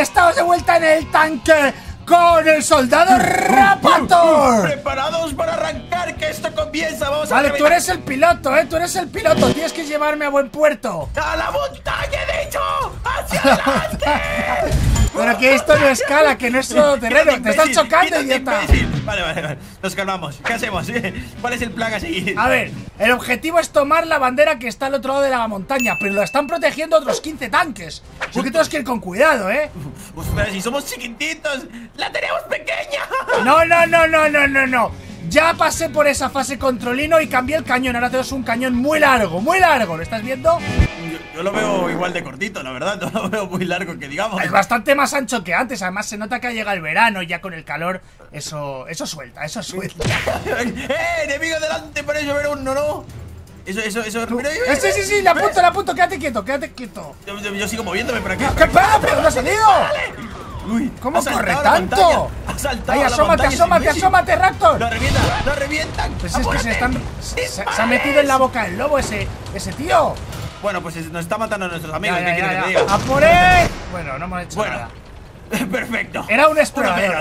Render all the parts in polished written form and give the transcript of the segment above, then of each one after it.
estamos de vuelta en el tanque con el soldado Raptor. Preparados para arrancar, que esto comienza. Vamos a Vale, tú eres el piloto, tú eres el piloto. Tienes que llevarme a buen puerto. ¡A la montaña, de hecho! ¡Hacia adelante! Pero que esto no escala, que no es todo terreno. Te estás chocando, idiota. Vale. Nos calmamos. ¿Qué hacemos? ¿Cuál es el plan a seguir? A ver, el objetivo es tomar la bandera que está al otro lado de la montaña, pero la están protegiendo otros 15 tanques. Así que tenemos que ir con cuidado, Pues, pero si somos chiquititos, la tenemos pequeña. No. Ya pasé por esa fase controlino y cambié el cañón. Ahora tenemos un cañón muy largo, ¿lo estás viendo? Yo lo veo igual de cortito, la verdad. No lo veo muy largo, que digamos. Es bastante más ancho que antes. Además se nota que llega el verano. Ya con el calor, eso suelta. Enemigo delante, parece haber uno, ¿no? Eso. Sí, le apunto. Quédate quieto. Yo sigo moviéndome por aquí. ¿Qué pedo? ¿Pero no ha salido? Uy, ¿Cómo corre tanto? Ahí, asómate, Raptor. ¡Lo revientan! Pues es que se ha metido en la boca del lobo ese tío. Bueno, pues nos está matando a nuestros amigos. Ya. ¿Qué quieres que te diga? ¡A por él! Bueno, no hemos hecho nada. Perfecto. Era un explorador.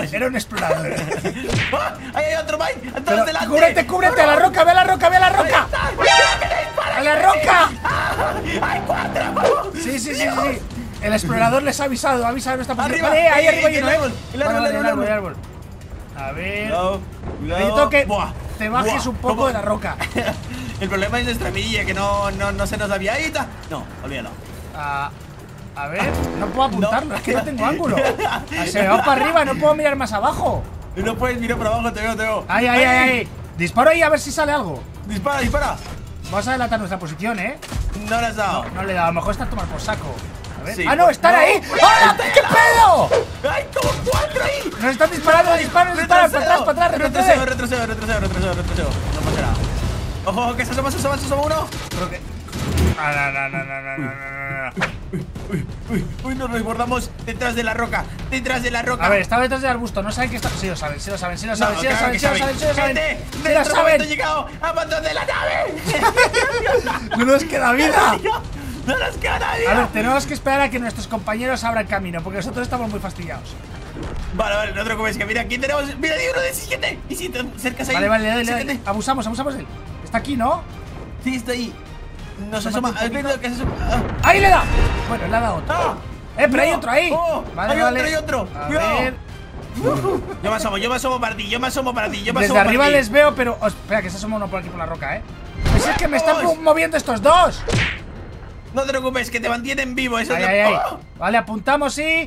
¡Ahí hay otro, Mike! ¡Todos delante! ¡Cúbrete! ¡A la roca! ¡Ve a la roca! ¡A la roca! ¡Hay 4! Sí. El explorador les ha avisado nuestra posición. ¡Arriba! Vale, ahí arriba hay el árbol. A ver. Cuidado. Necesito que te bajes un poco de la roca. El problema es nuestra mirilla, que no se nos había ido. No, olvídalo. A ver, no puedo apuntarlo, es que no tengo ángulo. Se me va para arriba, no puedo mirar más abajo. No puedes mirar para abajo, te veo. Ahí. Disparo ahí a ver si sale algo. Dispara. Vamos a delatar nuestra posición, No le has dado. No le he dado, a lo mejor está a tomar por saco. A ver. Sí. ¡Ah, no! ¡Están ahí! ¡Hola! ¿Qué pedo! ¡Hay como 4 ahí! Nos están disparando, disparan. Para atrás, retrocede. Retrocedo. No pasa nada. ¡Ojo, que se asoma uno! Pero que... No. Uy, nos resbordamos detrás de la roca. A ver, estaba detrás del arbusto, no saben que está... Sí lo saben. ¡He llegado! ¡Abandone la nave! ¡No nos queda vida! ¡No nos queda nadie! A ver, tenemos que esperar a que nuestros compañeros abran camino, porque nosotros estamos muy fastidiados. Vale, no te preocupes, que mira, aquí tenemos... ¡Mira, hay uno de 7! ¿Y si te acercas ahí? Vale, dale. Abusamos de él. Está aquí, ¿no? Sí, está ahí. Nos asoma. ¡Ahí le da! Bueno, le ha dado otro. Pero hay otro ahí. Vale. Hay otro. A ver. Yo me asomo para ti. Desde arriba les veo, pero... espera, que se asoma uno por aquí por la roca, Pues es que me están moviendo estos dos. No te preocupes, que te mantienen vivo. Eso ahí. Vale, apuntamos y...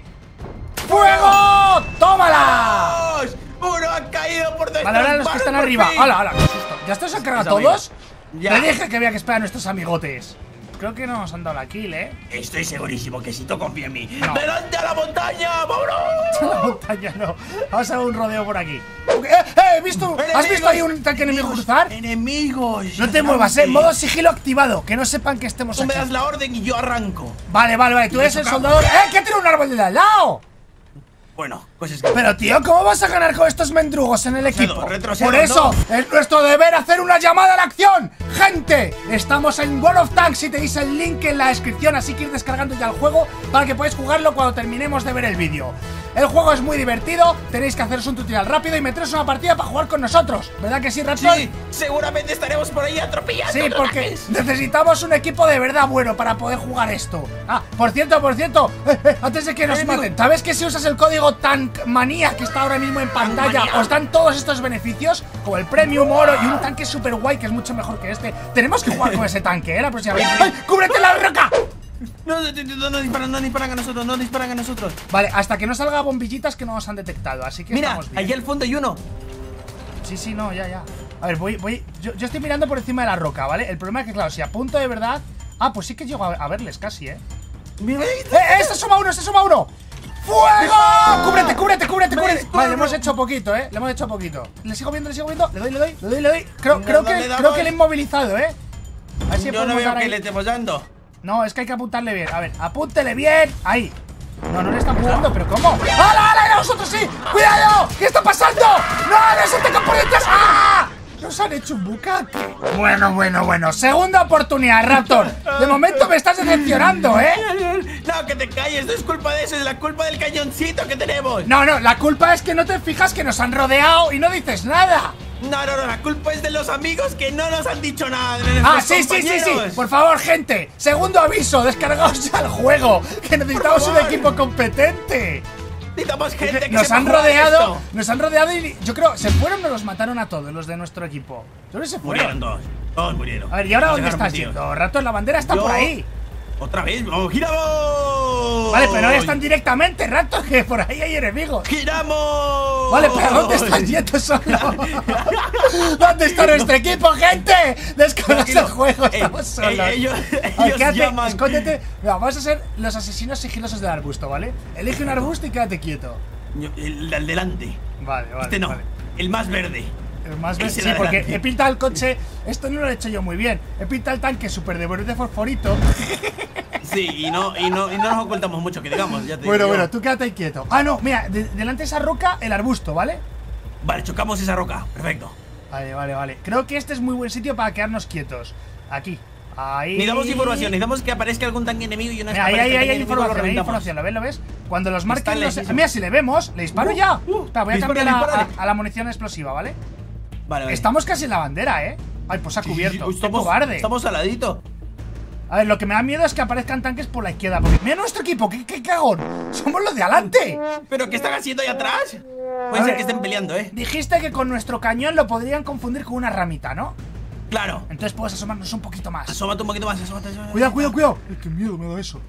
¡Fuego! ¡Tómala! ¡Uno ha caído por detrás! Vale, ahora los que están arriba. ¡Hala! ¡Qué susto! ¿Ya estos se han cargado todos? Ya. Le dije que había que esperar a nuestros amigotes. Creo que no nos han dado la kill, Estoy segurísimo que si tú confías en mí. No. ¡Delante a la montaña! ¡Vámonos! La montaña no. Vamos a dar un rodeo por aquí. He visto. ¿Has visto ahí un tanque enemigo cruzar? ¡Enemigos! No te muevas, modo sigilo activado. Que no sepan que estemos aquí. Tú me das la orden y yo arranco. Vale. Tú eres el soldador. ¡Que tiene un árbol de al lado! Bueno, pues es que... Pero tío, ¿cómo vas a ganar con estos mendrugos en el equipo? Retrocedo, Por eso, es nuestro deber hacer una llamada a la acción. ¡Gente! Estamos en World of Tanks y tenéis el link en la descripción, así que ir descargando ya el juego para que podáis jugarlo cuando terminemos de ver el vídeo. El juego es muy divertido, tenéis que haceros un tutorial rápido y meteros una partida para jugar con nosotros. ¿Verdad que sí, Raptor? Sí, seguramente estaremos por ahí atropellando. Sí, porque necesitamos un equipo de verdad bueno para poder jugar esto. Por cierto, antes de que nos maten, ¿sabes que si usas el código TANKMANIA que está ahora mismo en pantalla, os dan todos estos beneficios? Como el Premium Oro y un tanque super guay que es mucho mejor que este. Tenemos que jugar con ese tanque, la próxima vez. ¡Ay, cúbrete la roca! No disparan a nosotros. Vale, hasta que no salga bombillitas que no nos han detectado, así que mira, estamos bien. allá al fondo hay uno. Sí, no, ya. A ver, yo estoy mirando por encima de la roca, ¿vale? El problema es que, claro, si apunto de verdad... pues sí que llego a verles casi, Mira, ¡Se asoma uno! ¡Fuego! ¡Cúbrete! Vale, le hemos hecho poquito, Le sigo viendo, le doy. Creo que le he inmovilizado, A ver si yo no veo que le estemos dando. No, es que hay que apuntarle bien. A ver, apúntele bien. Ahí. No le están apuntando, pero ¿cómo? ¡Hala! ¡Nosotros sí! ¡Cuidado! ¿Qué está pasando? ¡No se atacan por detrás! Nos han hecho un bucaque. Bueno. Segunda oportunidad, Raptor. De momento me estás decepcionando, ¿eh? No, que te calles, no es culpa de eso, es la culpa del cañoncito que tenemos. No, la culpa es que no te fijas que nos han rodeado y no dices nada. No, la culpa es de los amigos que no nos han dicho nada. Sí. Por favor, gente. Segundo aviso, descargaos ya el juego. Que necesitamos un equipo competente. Necesitamos gente que nos sepa han jugar rodeado. esto. Nos han rodeado y yo creo, ¿se fueron o los mataron a todos los de nuestro equipo? Yo creo que se fueron. Murieron todos murieron. A ver, ¿y ahora Nos dónde dejaron estás metidos. yendo? Raptor, la bandera está por ahí. Otra vez, ¡oh, giramos! Vale, pero no están directamente, Raptor, que por ahí hay enemigos. ¡Giramos! Vale, pero ¿dónde estás yendo solo? ¿Dónde está nuestro equipo, gente? Descargas el juego, estamos solos. Ellos Quédate, llaman. escóndete. Mira, vamos a ser los asesinos sigilosos del arbusto, ¿vale? Elige un arbusto y quédate quieto. El del delante. Vale. Este no, vale. el más verde. El más Ese sí, de porque adelante. he pintado el coche. Esto no lo he hecho yo muy bien. He pintado el tanque súper de fosforito. Sí, y no nos ocultamos mucho, que digamos, ya te digo yo. Bueno, tú quédate ahí quieto. Ah, no, mira, delante de esa roca, el arbusto, ¿vale? Vale, chocamos esa roca, perfecto. Vale. Creo que este es muy buen sitio para quedarnos quietos. Aquí. Ahí. Necesitamos información, necesitamos que aparezca algún tanque enemigo y una vez Mira, que aparezca el tanque hay enemigo, lo información, reventamos. ¿Lo ves? Cuando los Está marquen los... lejísimo. Mira, si le vemos, le disparo ya. Espera, voy a Dispara, cambiar dispara. a la munición explosiva, ¿vale? Vale. Estamos casi en la bandera, ¿eh? Ay, pues se ha cubierto. Sí, ¡Qué cobarde! Estamos al ladito. A ver, lo que me da miedo es que aparezcan tanques por la izquierda. Porque mira nuestro equipo, qué cagón. Somos los de adelante. ¿Pero qué están haciendo ahí atrás? A Puede ser ver. que estén peleando, Dijiste que con nuestro cañón lo podrían confundir con una ramita, ¿no? Claro. Entonces puedes asomarnos un poquito más. Asómate un poquito más, asómate. Cuidado. Ay, qué miedo me da eso.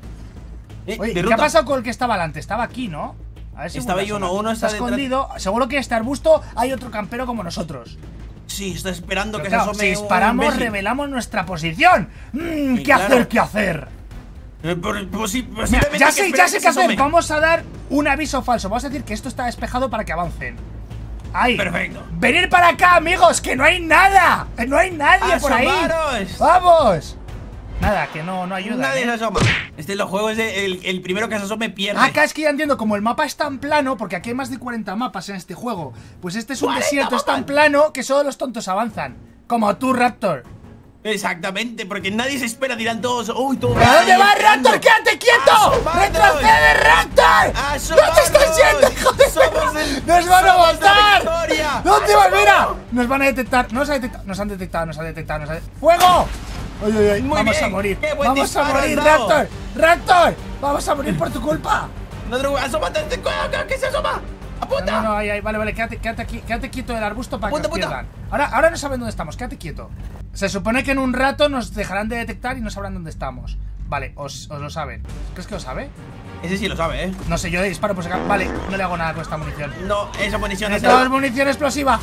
Oye, ¿qué ha pasado con el que estaba delante? Estaba aquí, ¿no? A ver si Estaba vuelve a ahí asomar. uno está escondido. Seguro que en este arbusto hay otro campero como nosotros. Sí, está esperando Pero que claro, se asome si disparamos, un imbécil. revelamos nuestra posición. Sí, ¿Qué claro. ¿Qué hacer? Pues Mira, posiblemente ya que sé espera qué se hacer. asome. Vamos a dar un aviso falso. Vamos a decir que esto está despejado para que avancen. Ahí. Perfecto. Venir para acá, amigos, que no hay nada. No hay nadie por ahí. ¡Asomaros! Vamos. Nada, que no ayuda. Nadie ¿eh? se asoma. Los juegos el primero que se asome pierde. Acá es que ya entiendo, como el mapa es tan plano, porque aquí hay más de 40 mapas en este juego. Pues este es un 40 desierto, es tan mapas. plano que solo los tontos avanzan. Como tú, Raptor. Exactamente, porque nadie se espera, dirán todos. ¡Uy, todo! ¿A dónde vas, Raptor? ¡Quédate quieto! ¡Asomaros! ¡Retrocede, Raptor! ¡Asomaros! ¿Dónde estás yendo, hijo de ¡Somos perra? el- ¡Nos van a somos la matar! victoria! ¿Dónde vas? ¡Mira! ¡Asomaros! Nos van a detectar, nos han detectado. ¡Fuego! ¡Ay! Muy Vamos bien, a morir. qué buen Vamos a disparo morir, has dado. Raptor. ¡Raptor! Vamos a morir por tu culpa. ¡Asómate! ¿Qué se asoma? ¡Apunta! No, ahí, vale, quédate quieto del arbusto para que Apunta, nos apunta. pierdan. Ahora no saben dónde estamos, quédate quieto. Se supone que en un rato nos dejarán de detectar y no sabrán dónde estamos. Vale, os lo saben. ¿Crees que lo sabe? Ese sí lo sabe, ¿eh? No sé, yo le disparo por si acaso. Vale, no le hago nada con esta munición. No, esa munición es Necesitamos munición explosiva.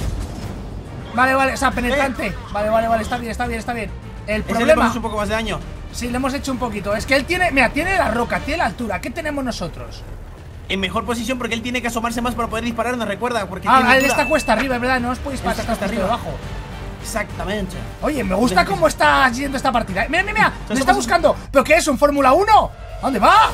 Vale, o sea, penetrante. Vale, está bien. El Ese le problema... hemos hecho un poco más de daño. Sí, le hemos hecho un poquito. Es que él tiene... Mira, tiene la roca, tiene la altura. ¿Qué tenemos nosotros? En mejor posición porque él tiene que asomarse más para poder disparar, ¿nos recuerda? Porque tiene Él altura. está cuesta arriba, ¿verdad? No os podéis pasar Está hasta arriba. abajo. Exactamente. Oye, me gusta cómo está yendo esta partida. Mira, me está Estamos- buscando. ¿Pero qué es? ¿Un Fórmula 1? ¿A dónde va?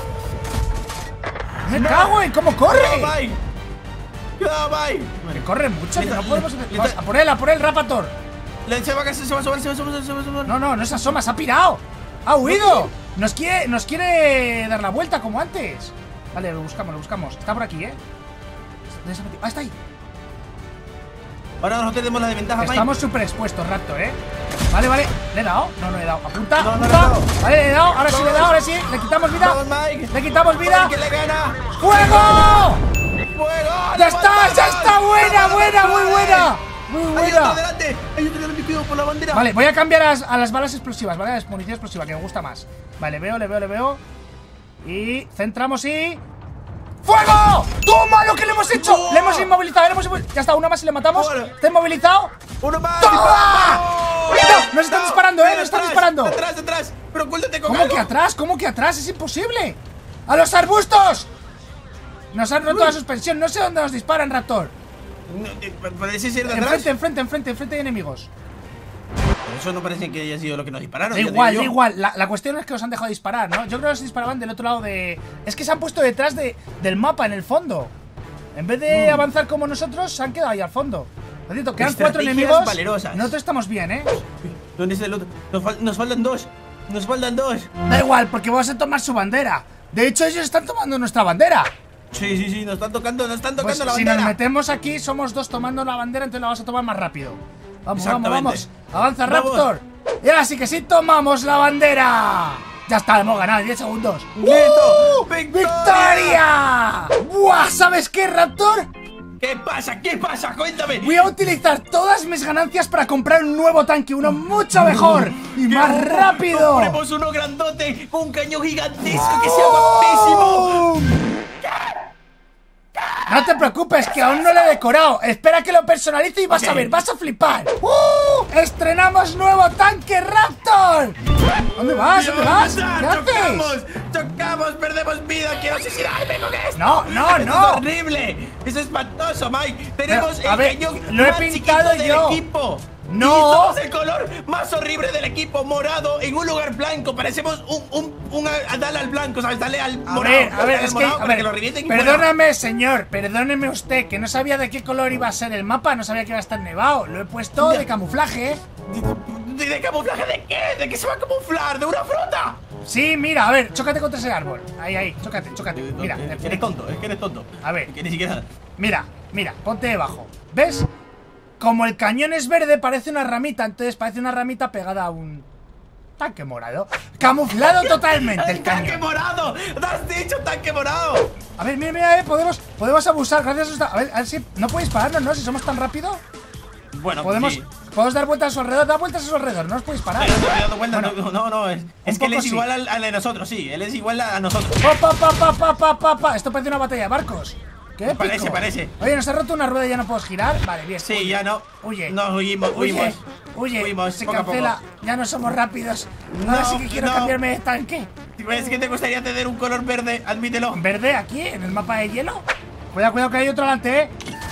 Me cago en cómo corre. ¡Cuidado, Mike! ¡Cuidado, Mike! Que corre mucho, que Le no está- podemos... le Vamos, está- a por él, Rapator. Se va a asomar. No se asoma, se ha pirado. Ha huido. Nos quiere dar la vuelta como antes. Vale, lo buscamos. Está por aquí, ¿eh? ¿Dónde se ha metido? Ah, está ahí. Ahora nosotros tenemos la desventaja, Mike. Estamos súper expuestos, Raptor, ¿eh? Vale. ¿Le he dado? No le he dado. Apunta, No, no apunta. le he dado. Vale, le he dado. Ahora sí le he dado, ahora sí. Le quitamos vida. Vamos, Mike. Le quitamos vida. Mike, que le gana. ¡Fuego! ¡Fuego! ¡Ya está! ¡Buena! ¡Muy buena! Hay otro delante, cuidado por la bandera. Vale, voy a cambiar a las balas explosivas, ¿vale? A la munición explosiva, que me gusta más. Vale, le veo. Y centramos y... ¡Fuego! ¡Toma lo que le hemos hecho! ¡Oh! Le hemos inmovilizado, Ya está, una más y le matamos. Bueno. ¿Está inmovilizado? ¡Uno más! ¡Toma! ¡Disparamos! ¡No! ¡Nos están disparando, ¡Ven nos están atrás, disparando! ¡Atrás! ¡Pero ocultate con ¿Cómo algo! que atrás? ¿Cómo que atrás? ¡Es imposible! ¡A los arbustos! Nos han roto la suspensión. No sé dónde nos disparan, Raptor. Parece ser de atrás. Enfrente hay enemigos. Pero eso no parece que haya sido lo que nos dispararon. Da ya igual, digo da yo. igual. La cuestión es que os han dejado disparar, ¿no? Yo creo que os disparaban del otro lado de... Es que se han puesto detrás del mapa, en el fondo. En vez de avanzar como nosotros, se han quedado ahí al fondo. Por cierto, quedan 4 Estrategias enemigos. valerosas. Nosotros estamos bien, ¿eh? ¿Dónde está el otro? Nos faltan 2. Nos faltan 2. Da igual, porque vamos a tomar su bandera. De hecho, ellos están tomando nuestra bandera. Sí, nos están tocando Pues la si bandera. nos metemos aquí, somos 2 tomando la bandera, entonces la vas a tomar más rápido. Vamos. Exactamente. Avanza, Vamos. Raptor. Y ahora sí que sí, tomamos la bandera. Ya está, hemos ganado, 10 segundos. ¡Listo! ¡Victoria! ¡Buah! ¿Sabes qué, Raptor? ¿Qué pasa? ¿Qué pasa? Cuéntame. Voy a utilizar todas mis ganancias para comprar un nuevo tanque, uno mucho mejor y más rápido. Compremos uno grandote con un cañón gigantesco que sea guapísimo. No te preocupes, que aún no lo he decorado. Espera que lo personalice y vas a ver, vas a flipar. ¡Estrenamos nuevo tanque Raptor! ¿Dónde vas? ¿Dónde vas? ¿Qué haces? Chocamos, perdemos vida. Quiero suicidarme con esto. No. Esto es horrible. Eso es espantoso, Mike. Tenemos Pero, a el ver, cañón lo he más pintado chiquito yo. del equipo. No. Y somos el color más horrible del equipo, morado, en un lugar blanco. Parecemos dale al blanco, ¿sabes? Dale al morado. A ver, es que, morado para que lo revienten y perdóname, señor, perdóneme usted, que no sabía de qué color iba a ser el mapa, no sabía que iba a estar nevado. Lo he puesto de camuflaje. ¿De camuflaje de qué? ¿De qué se va a camuflar? ¿De una fruta? Sí, mira, a ver, chócate contra ese árbol. Ahí, chócate. Mira, es que eres tonto. A ver. Que ni siquiera. Mira, ponte debajo. ¿Ves? Como el cañón es verde, parece una ramita. Entonces parece una ramita pegada a un tanque morado. Camuflado totalmente el ¡Tanque cañón. morado! ¡Te has dicho tanque morado! A ver, mira, podemos abusar gracias a esta... A ver si... No podéis pararnos, ¿no? Si somos tan rápido. Bueno, Podemos sí. dar vueltas a su alrededor. Da vueltas a su alrededor, no os podéis parar. Pero estoy dando vueltas, Bueno, no, es que él poco es sí. igual al de nosotros, sí, él es igual a nosotros. Pa. Esto parece una batalla de barcos. ¿Qué? Parece. Oye, ¿nos ha roto una rueda y ya no puedo girar? Vale, bien. Sí, ya no. Huye. No, huimos. Huye, se poco a poco. cancela. Ya no somos rápidos. Ahora sí que quiero cambiarme de tanque. ¿Es que te gustaría tener un color verde? Admítelo. ¿Verde aquí? ¿En el mapa de hielo? Cuidado que hay otro delante,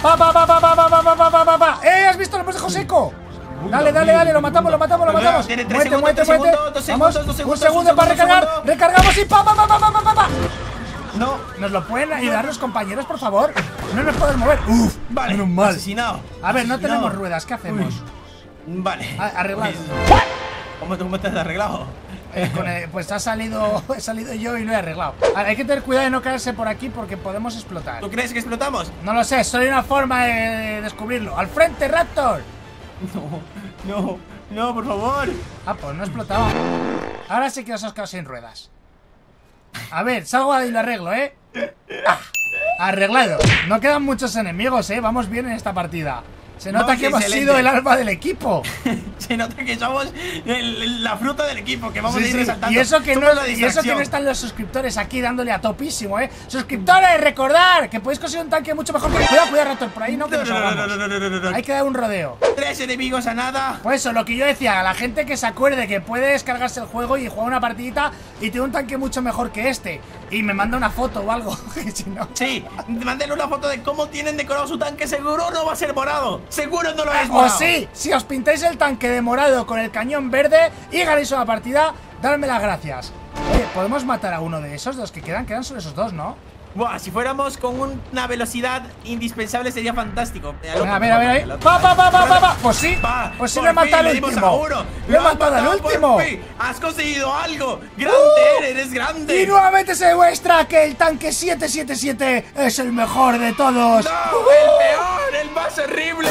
Pa. ¿Has visto? Lo hemos dejado seco. Dale, lo matamos. Tiene Muerte. 2 segundos, Vamos, 2 segundos, un segundo para recargar. Recargamos y pa. No. ¿Nos lo pueden ayudar los compañeros, por favor? No nos podemos mover. Uf, Vale, menos mal. asesinado. A ver, no Asesinado. tenemos ruedas, ¿qué hacemos? Vale. Arreglado. ¿Cómo te has arreglado? Pues he salido yo y lo he arreglado. Hay que tener cuidado de no caerse por aquí porque podemos explotar. ¿Tú crees que explotamos? No lo sé, solo hay una forma de descubrirlo. ¡Al frente, Raptor! No, por favor. Pues no explotaba. Ahora sí que os has quedado sin ruedas. A ver, salgo ahí y lo arreglo, ¿eh? Arreglado. No quedan muchos enemigos, ¿eh? Vamos bien en esta partida. Se nota que hemos sido el alfa del equipo. Se nota que somos la fruta del equipo, que vamos a ir resaltando. Y eso que Somos la no distracción. están los suscriptores aquí dándole a topísimo, ¿eh? Suscriptores, recordar que podéis conseguir un tanque mucho mejor que... Cuidado, Raptor, por ahí no, que nos ahogamos. No. Hay que dar un rodeo. 3 enemigos a nada. Pues eso, lo que yo decía, a la gente que se acuerde que puede descargarse el juego y jugar una partidita y tiene un tanque mucho mejor que este. Y me manda una foto o algo, que si no... Sí, mándenle una foto de cómo tienen decorado su tanque. Seguro no va a ser morado. Seguro no lo es O morado. sí, si os pintáis el tanque de morado con el cañón verde y ganáis una partida, dadme las gracias. Oye, ¿podemos matar a uno de esos? De los que quedan solo esos dos, ¿no? Buah, si fuéramos con una velocidad indispensable sería fantástico. A ver, ahí. Pa. Pues sí, pues sí, lo he matado al último. Lo he matado al último. Has conseguido algo. Grande, eres grande. Y nuevamente se demuestra que el tanque 777 es el mejor de todos. No, el peor, el más horrible.